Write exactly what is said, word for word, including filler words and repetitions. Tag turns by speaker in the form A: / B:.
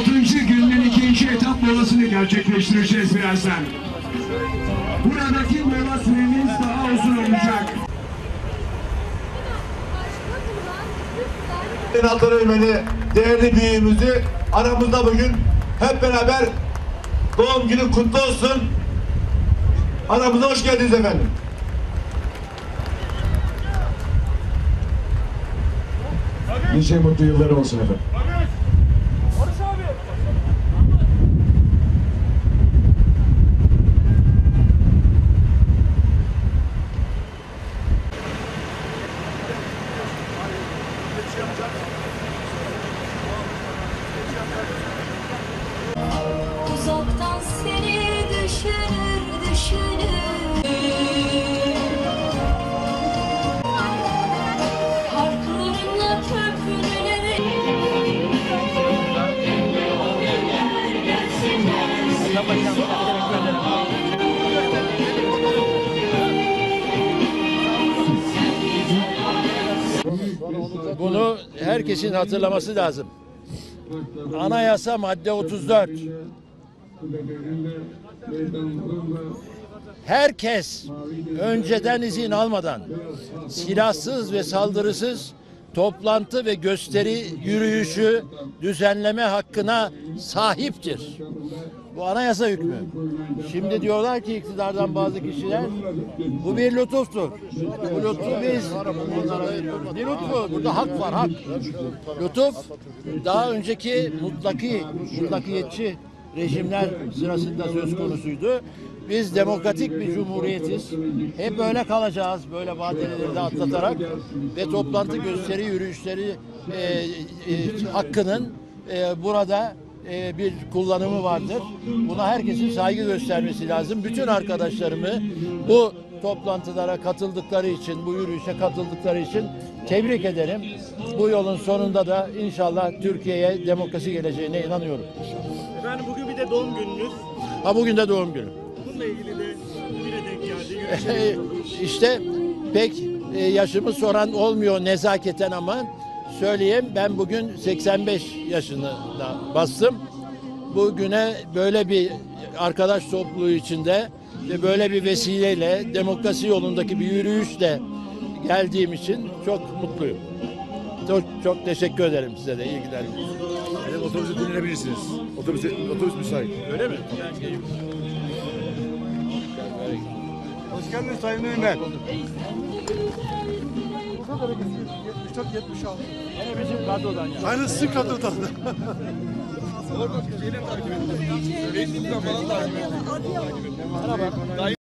A: altıncı günün ikinci etap molasını gerçekleştireceğiz birazdan. Buradaki mola süremiz daha uzun olacak.
B: Altan Öğmen'i, değerli büyüğümüzü aramızda bugün hep beraber doğum günü kutlu olsun. Aramıza hoş geldiniz efendim.
A: Nice mutlu yıllar olsun efendim.
C: Uzaktan seni düşünür düşünür harflarımla köprüleri
D: Bunu herkesin hatırlaması lazım. Anayasa madde otuz dört. Herkes önceden izin almadan silahsız ve saldırısız toplantı ve gösteri yürüyüşü düzenleme hakkına sahiptir. Bu anayasa hükmü. Şimdi diyorlar ki iktidardan bazı kişiler bu bir lütuftur. Bu lütfu biz bir lütfu. Burada hak var, hak. Lütuf daha önceki mutlaki, mutlakiyetçi rejimler sırasında söz konusuydu. Biz demokratik bir cumhuriyetiz. Hep böyle kalacağız, böyle badireleri de atlatarak ve toplantı gösteri yürüyüşleri e, e, hakkının e, burada e, bir kullanımı vardır. Buna herkesin saygı göstermesi lazım. Bütün arkadaşlarımı bu toplantılara katıldıkları için, bu yürüyüşe katıldıkları için tebrik ederim. Bu yolun sonunda da inşallah Türkiye'ye demokrasi geleceğine inanıyorum.
E: Efendim bugün bir de doğum gününüz.
D: Ha bugün de doğum günü.
E: Bununla ilgili de bugüne denk geldi.
D: İşte pek e, yaşımı soran olmuyor nezaketen ama söyleyeyim, ben bugün seksen beş yaşını da bastım. Bugüne böyle bir arkadaş topluluğu içinde ve böyle bir vesileyle demokrasi yolundaki bir yürüyüşle geldiğim için çok mutluyum. Çok, çok teşekkür ederim size de. İyi günler.
F: Otobüse dinlenebilirsiniz. Otobüs, otobüs müsait.
D: Öyle mi?
F: Hoş geldiniz Sayın Öğmen. Burada da yetmiş dört yetmiş altı.
D: Yine bizim kadrodan ya.
F: Aynı sizin kadrodan.
D: Merhaba.